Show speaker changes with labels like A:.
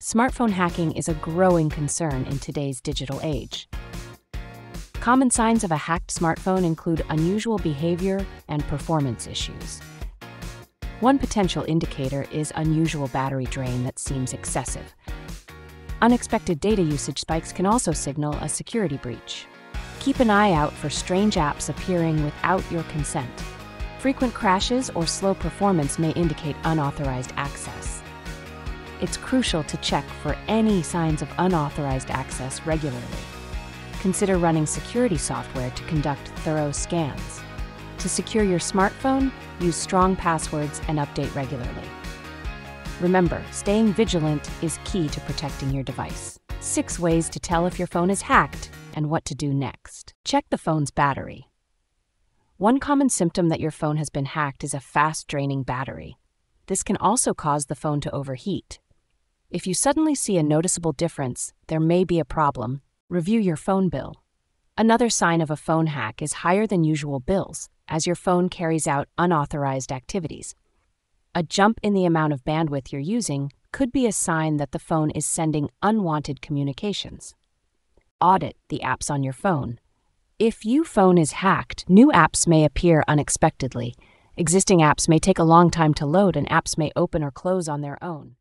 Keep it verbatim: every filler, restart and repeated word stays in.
A: Smartphone hacking is a growing concern in today's digital age. Common signs of a hacked smartphone include unusual behavior and performance issues. One potential indicator is unusual battery drain that seems excessive. Unexpected data usage spikes can also signal a security breach. Keep an eye out for strange apps appearing without your consent. Frequent crashes or slow performance may indicate unauthorized access. It's crucial to check for any signs of unauthorized access regularly. Consider running security software to conduct thorough scans. To secure your smartphone, use strong passwords and update regularly. Remember, staying vigilant is key to protecting your device. Six ways to tell if your phone is hacked and what to do next. Check the phone's battery. One common symptom that your phone has been hacked is a fast-draining battery. This can also cause the phone to overheat. If you suddenly see a noticeable difference, there may be a problem. Review your phone bill. Another sign of a phone hack is higher than usual bills, as your phone carries out unauthorized activities. A jump in the amount of bandwidth you're using could be a sign that the phone is sending unwanted communications. Audit the apps on your phone. If your phone is hacked, new apps may appear unexpectedly. Existing apps may take a long time to load, and apps may open or close on their own.